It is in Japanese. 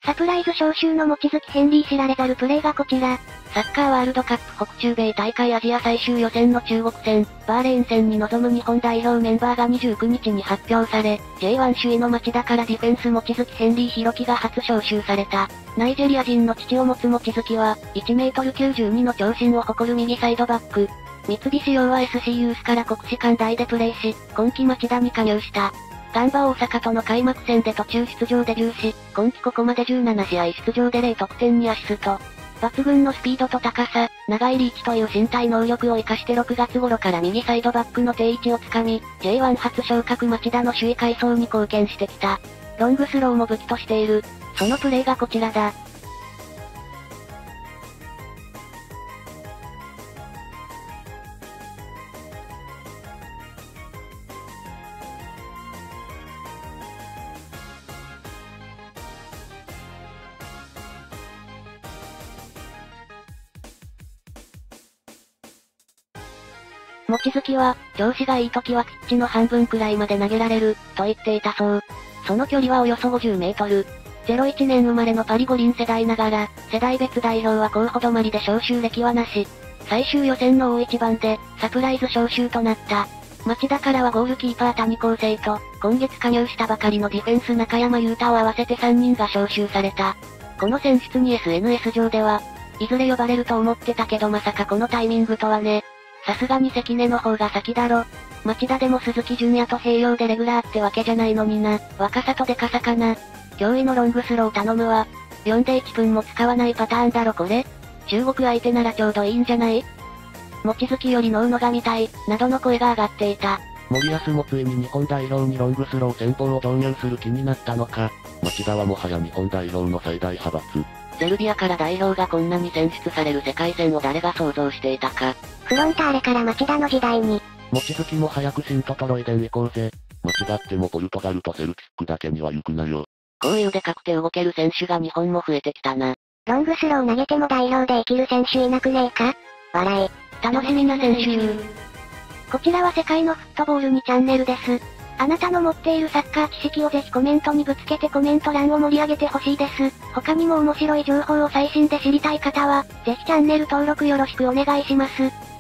サプライズ招集の望月ヘンリー知られざるプレーがこちら。 サッカーワールドカップ北中米大会アジア最終予選の中国戦、バーレーン戦に臨む日本代表メンバーが29日に発表され、J1 首位の町田からディフェンス望月ヘンリー弘樹が初招集された。ナイジェリア人の父を持つ望月は、1メートル92の長身を誇る右サイドバック。三菱洋は SC ユースから国士舘大でプレーし、今季町田に加入した。ガンバ大阪との開幕戦で途中出場デビューし、今季ここまで17試合出場で0得点2アシスト。抜群のスピードと高さ、長いリーチという身体能力を活かして6月頃から右サイドバックの定位置をつかみ、J1 初昇格町田の首位快走に貢献してきた。ロングスローも武器としている。そのプレーがこちらだ。望月は、調子がいい時はピッチの半分くらいまで投げられる、と言っていたそう。その距離はおよそ50メートル。01年生まれのパリ五輪世代ながら、世代別代表は候補止まりで招集歴はなし。最終予選の大一番で、サプライズ招集となった。町田からはゴールキーパー谷康生と、今月加入したばかりのディフェンス中山雄太を合わせて3人が招集された。この選出に SNS 上では、いずれ呼ばれると思ってたけどまさかこのタイミングとはね。さすがに関根の方が先だろ。町田でも鈴木純也と併用でレギュラーってわけじゃないのにな。若さとデカさかな。驚異のロングスロー頼むわ。4で1分も使わないパターンだろこれ。中国相手ならちょうどいいんじゃない？望月よりノウノが見たい、などの声が上がっていた。 森保もついに日本代表にロングスロー戦法を導入する気になったのか。町田はもはや日本代表の最大派閥。 セルビアから代表がこんなに選出される世界戦を誰が想像していたか。 フロンターレから町田の時代に。 望月も早くシントトロイデン行こうぜ。間違ってもポルトガルとセルティックだけには行くなよ。 こういうでかくて動ける選手が日本も増えてきたな。 ロングスロー投げても代表で生きる選手いなくねえか？笑い。 楽しみな選手。 こちらは世界のフットボールにチャンネルです。あなたの持っているサッカー知識をぜひコメントにぶつけてコメント欄を盛り上げてほしいです。他にも面白い情報を最新で知りたい方は、ぜひチャンネル登録よろしくお願いします。